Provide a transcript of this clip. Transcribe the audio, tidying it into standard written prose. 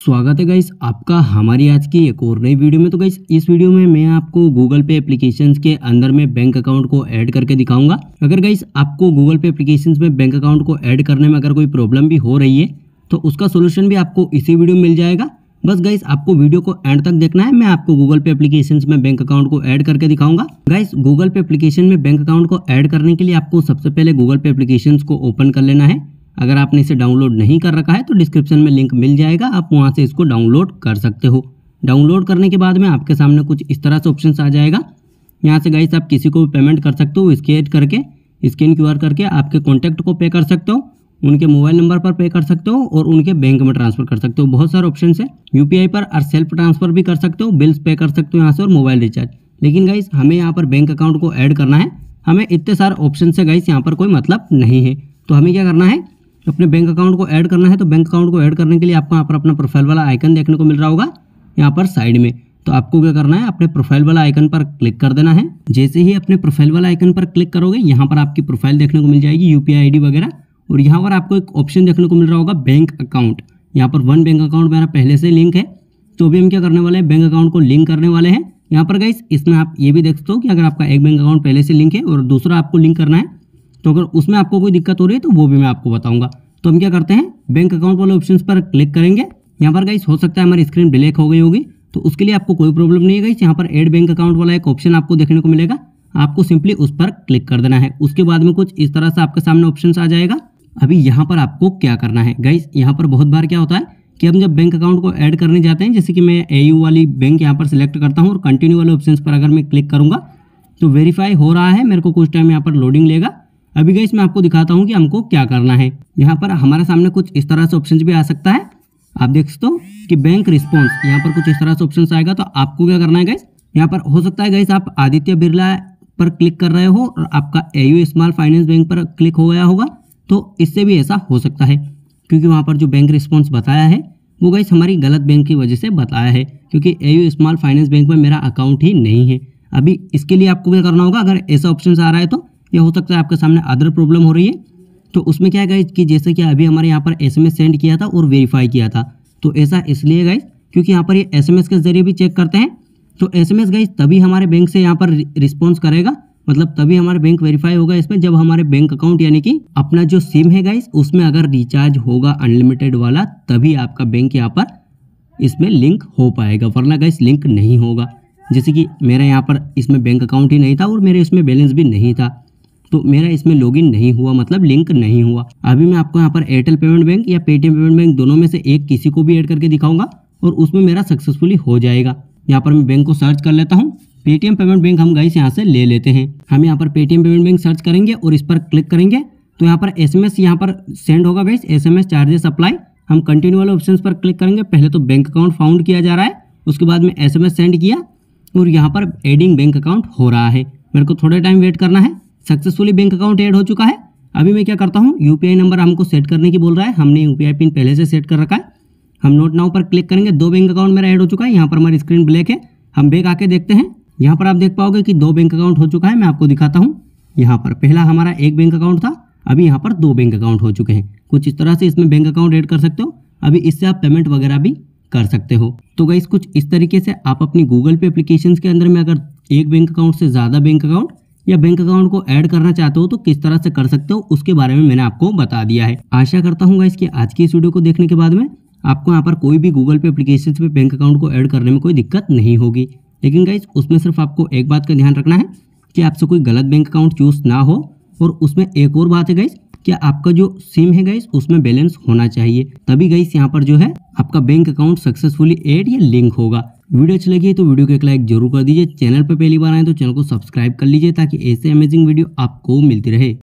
स्वागत है गाइस आपका हमारी आज की एक और नई वीडियो में। तो गाइस इस वीडियो में मैं आपको गूगल पे एप्लीकेशंस के अंदर में बैंक अकाउंट को ऐड करके दिखाऊंगा। अगर गाइस आपको गूगल पे एप्लीकेशंस में बैंक अकाउंट को ऐड करने में अगर कोई प्रॉब्लम भी हो रही है तो उसका सोल्यूशन भी आपको इसी वीडियो में मिल जाएगा। बस गाइस आपको वीडियो को एंड तक देखना है। मैं आपको गूगल पे एप्लीकेशंस में बैंक अकाउंट को ऐड करके दिखाऊंगा। गाइस गूगल पे एप्लीकेशन में बैंक अकाउंट को ऐड करने के लिए आपको सबसे पहले गूगल पे एप्लीकेशंस को ओपन कर लेना है। अगर आपने इसे डाउनलोड नहीं कर रखा है तो डिस्क्रिप्शन में लिंक मिल जाएगा, आप वहां से इसको डाउनलोड कर सकते हो। डाउनलोड करने के बाद में आपके सामने कुछ इस तरह से ऑप्शन आ जाएगा। यहाँ से गाइस आप किसी को भी पेमेंट कर सकते हो, स्कैन QR करके आपके कॉन्टैक्ट को पे कर सकते हो, उनके मोबाइल नंबर पर पे कर सकते हो और उनके बैंक में ट्रांसफर कर सकते हो। बहुत सारे ऑप्शन है। UPI पर और सेल्फ ट्रांसफर भी कर सकते हो, बिल्स पे कर सकते हो यहाँ से और मोबाइल रिचार्ज। लेकिन गाइस हमें यहाँ पर बैंक अकाउंट को ऐड करना है। हमें इतने सारे ऑप्शन से गाइस यहाँ पर कोई मतलब नहीं है। तो हमें क्या करना है, अपने बैंक अकाउंट को ऐड करना है। तो बैंक अकाउंट को ऐड करने के लिए आपको यहाँ पर अपना प्रोफाइल वाला आइकन देखने को मिल रहा होगा यहाँ पर साइड में। तो आपको क्या करना है, अपने प्रोफाइल वाला आइकन पर क्लिक कर देना है। जैसे ही अपने प्रोफाइल वाला आइकन पर क्लिक करोगे यहाँ पर आपकी प्रोफाइल देखने को मिल जाएगी, UPI ID वगैरह। और यहाँ पर आपको एक ऑप्शन देखने को मिल रहा होगा बैंक अकाउंट। यहाँ पर वन बैंक अकाउंट मेरा पहले से लिंक है, तो अभी हम क्या करने वाले हैं, बैंक अकाउंट को लिंक करने वाले हैं। यहाँ पर गाइस इसमें आप ये भी देख सकते हो कि अगर आपका एक बैंक अकाउंट पहले से लिंक है और दूसरा आपको लिंक करना है तो अगर उसमें आपको कोई दिक्कत हो रही है तो वो भी मैं आपको बताऊंगा। तो हम क्या करते हैं, बैंक अकाउंट वाले ऑप्शंस पर क्लिक करेंगे। यहाँ पर गाइस हो सकता है हमारी स्क्रीन ब्लैक हो गई होगी, तो उसके लिए आपको कोई प्रॉब्लम नहीं है गाइस। यहाँ पर ऐड बैंक अकाउंट वाला एक ऑप्शन आपको देखने को मिलेगा, आपको सिंपली उस पर क्लिक कर देना है। उसके बाद में कुछ इस तरह से आपके सामने ऑप्शन आ जाएगा। अभी यहाँ पर आपको क्या करना है गाइस, यहाँ पर बहुत बार क्या होता है कि हम जब बैंक अकाउंट को ऐड करने जाते हैं, जैसे कि मैं AU वाली बैंक यहाँ पर सिलेक्ट करता हूँ और कंटिन्यू वाले ऑप्शन पर अगर मैं क्लिक करूंगा तो वेरीफाई हो रहा है, मेरे को कुछ टाइम यहाँ पर लोडिंग लेगा। अभी गाइस मैं आपको दिखाता हूँ कि हमको क्या करना है। यहाँ पर हमारे सामने कुछ इस तरह से ऑप्शन भी आ सकता है। आप देख सकते हो कि बैंक रिस्पॉन्स, यहाँ पर कुछ इस तरह से ऑप्शन आएगा। तो आपको क्या करना है गाइस, यहाँ पर हो सकता है गाइस आप आदित्य बिरला पर क्लिक कर रहे हो और आपका AU स्मॉल फाइनेंस बैंक पर क्लिक हो गया होगा। तो इससे भी ऐसा हो सकता है क्योंकि वहाँ पर जो बैंक रिस्पॉन्स बताया है वो गाइस हमारी गलत बैंक की वजह से बताया है, क्योंकि AU स्मॉल फाइनेंस बैंक में मेरा अकाउंट ही नहीं है। अभी इसके लिए आपको क्या करना होगा, अगर ऐसा ऑप्शन आ रहा है तो या हो सकता है आपके सामने अदर प्रॉब्लम हो रही है, तो उसमें क्या है गाइस कि जैसे कि अभी हमारे यहाँ पर SMS सेंड किया था और वेरीफाई किया था। तो ऐसा इसलिए गाइस क्योंकि यहाँ पर ये SMS के जरिए भी चेक करते हैं। तो SMS गाइस तभी हमारे बैंक से यहाँ पर रिस्पॉन्स करेगा, मतलब तभी हमारे बैंक वेरीफाई होगा इसमें जब हमारे बैंक अकाउंट यानी कि अपना जो सिम है गाइस उसमें अगर रिचार्ज होगा अनलिमिटेड वाला, तभी आपका बैंक यहाँ पर इसमें लिंक हो पाएगा, वरना गाइस लिंक नहीं होगा। जैसे कि मेरा यहाँ पर इसमें बैंक अकाउंट ही नहीं था और मेरे इसमें बैलेंस भी नहीं था, तो मेरा इसमें लॉगिन नहीं हुआ, मतलब लिंक नहीं हुआ। अभी मैं आपको यहाँ पर एयरटेल पेमेंट बैंक या पेटीएम पेमेंट बैंक दोनों में से एक किसी को भी ऐड करके दिखाऊंगा और उसमें मेरा सक्सेसफुली हो जाएगा। यहाँ पर मैं बैंक को सर्च कर लेता हूँ। पेटीएम पेमेंट बैंक हम गाइस यहाँ से ले लेते हैं। हम यहाँ पर पेटीएम पेमेंट बैंक सर्च करेंगे और इस पर क्लिक करेंगे तो यहाँ पर SMS यहाँ पर सेंड होगा गाइस, SMS चार्जेस अप्लाई। हम कंटिन्यू वाले ऑप्शन पर क्लिक करेंगे। पहले तो बैंक अकाउंट फाउंड किया जा रहा है, उसके बाद में SMS सेंड किया और यहाँ पर एडिंग बैंक अकाउंट हो रहा है। मेरे को थोड़ा टाइम वेट करना है। सक्सेसफुली बैंक अकाउंट ऐड हो चुका है। अभी मैं क्या करता हूँ, UPI नंबर हमको सेट करने की बोल रहा है, हमने UPI पिन पहले से सेट कर रखा है। हम नोट नाउ पर क्लिक करेंगे। 2 बैंक अकाउंट मेरा ऐड हो चुका है। यहाँ पर हमारी स्क्रीन ब्लैक है, हम बैक आके देखते हैं। यहाँ पर आप देख पाओगे कि 2 बैंक अकाउंट हो चुका है। मैं आपको दिखाता हूँ। यहाँ पर पहला हमारा एक बैंक अकाउंट था, अभी यहाँ पर 2 बैंक अकाउंट हो चुके हैं। कुछ इस तरह से इसमें बैंक अकाउंट ऐड कर सकते हो। अभी इससे आप पेमेंट वगैरह भी कर सकते हो। तो गाइस कुछ इस तरीके से आप अपनी गूगल पे एप्लीकेशंस के अंदर में अगर एक बैंक अकाउंट से ज़्यादा बैंक अकाउंट या बैंक अकाउंट को ऐड करना चाहते हो तो किस तरह से कर सकते हो, उसके बारे में मैंने आपको बता दिया है। आशा करता हूँ गाइस कि आज की इस वीडियो को देखने के बाद में आपको यहाँ पर कोई भी गूगल पे एप्लीकेशन पे बैंक अकाउंट को ऐड करने में कोई दिक्कत नहीं होगी। लेकिन गाइस उसमें सिर्फ आपको एक बात का ध्यान रखना है कि आपसे कोई गलत बैंक अकाउंट चूज ना हो। और उसमें एक और बात है गाइस कि आपका जो सिम है गाइस उसमें बैलेंस होना चाहिए, तभी गाइस यहाँ पर जो है आपका बैंक अकाउंट सक्सेसफुली ऐड या लिंक होगा। वीडियो अच्छी लगी तो वीडियो को एक लाइक जरूर कर दीजिए। चैनल पर पहली बार आए तो चैनल को सब्सक्राइब कर लीजिए ताकि ऐसे अमेजिंग वीडियो आपको मिलती रहे।